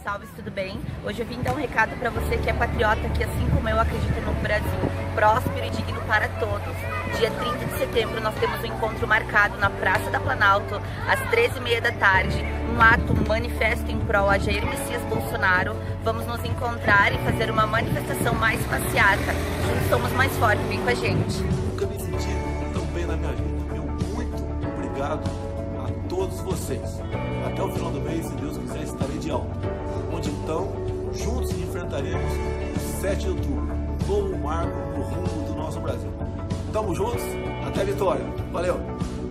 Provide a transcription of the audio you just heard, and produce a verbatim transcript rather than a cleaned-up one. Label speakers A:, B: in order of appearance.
A: salve, tudo bem? Hoje eu vim dar um recado para você que é patriota, que assim como eu acredita no Brasil próspero e digno para todos. Dia trinta de setembro nós temos um encontro marcado na Praça da Planalto, às treze e meia da tarde, um ato, um manifesto em prol a Jair Messias Bolsonaro. Vamos nos encontrar e fazer uma manifestação mais passeata. Juntos somos mais fortes, vem com a gente.
B: Nunca me senti tão bem na minha vida. Meu muito obrigado a todos vocês. Até o final do mês, se Deus quiser, estarei de alta. Onde então, juntos enfrentaremos o sete de outubro, um novo marco no rumo do nosso Brasil. Tamo juntos, até a vitória. Valeu!